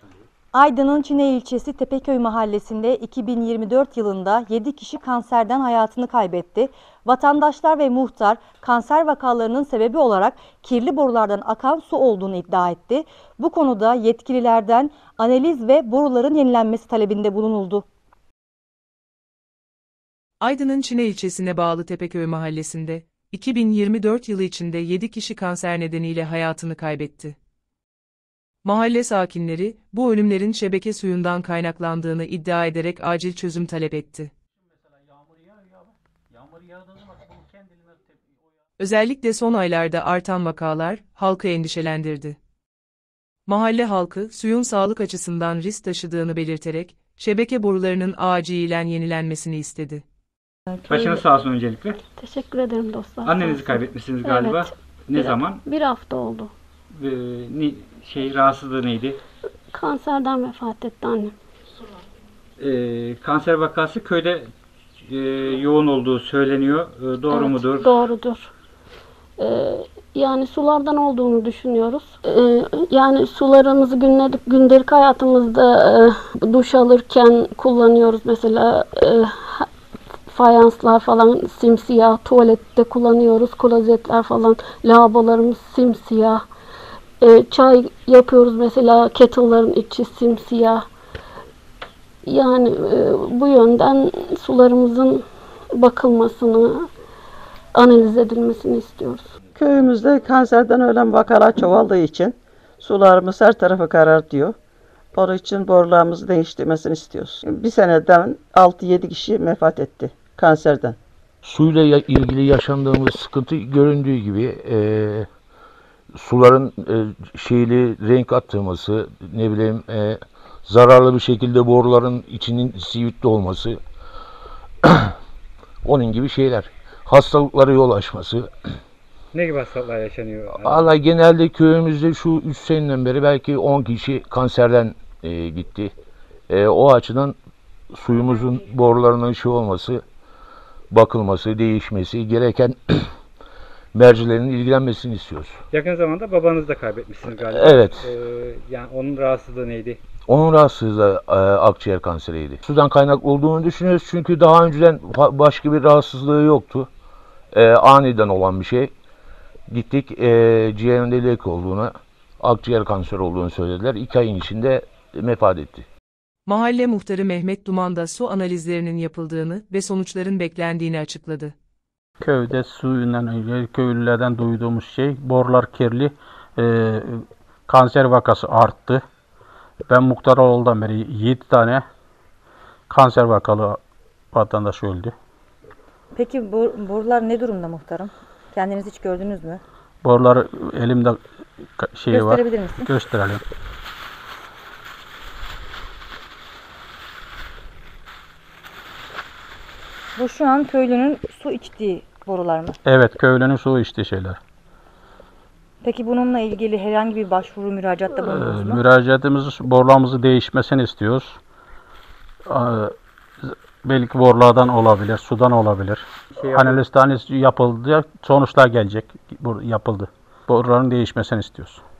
Aydın'ın Çine ilçesi Tepeköy mahallesinde 2024 yılında 7 kişi kanserden hayatını kaybetti. Vatandaşlar ve muhtar kanser vakalarının sebebi olarak kirli borulardan akan su olduğunu iddia etti. Bu konuda yetkililerden analiz ve boruların yenilenmesi talebinde bulunuldu. Aydın'ın Çine ilçesine bağlı Tepeköy mahallesinde 2024 yılı içinde 7 kişi kanser nedeniyle hayatını kaybetti. Mahalle sakinleri bu ölümlerin şebeke suyundan kaynaklandığını iddia ederek acil çözüm talep etti. Özellikle son aylarda artan vakalar halkı endişelendirdi. Mahalle halkı suyun sağlık açısından risk taşıdığını belirterek şebeke borularının acilen yenilenmesini istedi. Başınız sağ olsun öncelikle. Teşekkür ederim dostlar. Annenizi kaybetmişsiniz galiba. Evet. Ne zaman? Bir hafta oldu. Rahatsızlığı neydi? Kanserden vefat etti annem. Kanser vakası köyde yoğun olduğu söyleniyor. Doğru Evet, mudur? Doğrudur. Yani sulardan olduğunu düşünüyoruz. Yani sularımızı gündelik hayatımızda duş alırken kullanıyoruz. Mesela fayanslar falan simsiyah, tuvalette kullanıyoruz. Klozetler falan, lavabolarımız simsiyah. Çay yapıyoruz mesela, kettle'ların içi simsiyah. Yani bu yönden sularımızın bakılmasını, analiz edilmesini istiyoruz. Köyümüzde kanserden ölen vakalar çoğaldığı için sularımız her tarafı karartıyor. Onun için borularımızı değiştirmesini istiyoruz. Bir seneden 6-7 kişi vefat etti kanserden. Suyla ilgili yaşandığımız sıkıntı göründüğü gibi suların renk attırması, zararlı bir şekilde boruların içinin sivitli olması, onun gibi şeyler. Hastalıklara yol açması. Ne gibi hastalıklar yaşanıyor? Valla genelde köyümüzde şu 3 seneden beri belki 10 kişi kanserden gitti. O açıdan suyumuzun borularının olması, bakılması, değişmesi, gereken mercilerin ilgilenmesini istiyoruz. Yakın zamanda babanızı da kaybetmişsiniz galiba. Evet. Yani onun rahatsızlığı neydi? Onun rahatsızlığı akciğer kanseriydi. Sudan kaynaklı olduğunu düşünüyoruz çünkü daha önceden başka bir rahatsızlığı yoktu. Aniden olan bir şey. Gittik, ciğerinde lek olduğunu, akciğer kanseri olduğunu söylediler. 2 ayın içinde vefat etti. Mahalle muhtarı Mehmet Duman da su analizlerinin yapıldığını ve sonuçların beklendiğini açıkladı. Köyde suyundan önce köylülerden duyduğumuz şey, borular kirli, kanser vakası arttı. Ben muhtar olduğumdan beri 7 tane kanser vakalı vatandaş öldü. Peki borular ne durumda muhtarım? Kendiniz hiç gördünüz mü? Borular elimde var. Gösterebilir misin? Gösterelim. Bu şu an köylünün su içtiği borular mı? Evet, köylünün su içtiği şeyler. Peki bununla ilgili herhangi bir başvuru, müracaatta bulundunuz mu? Müracaatımızı, borularımızı değişmesini istiyoruz. Belki borulardan olabilir, sudan olabilir. Analiz yapıldı, sonuçlar gelecek. Yapıldı. Boruların değişmesini istiyoruz.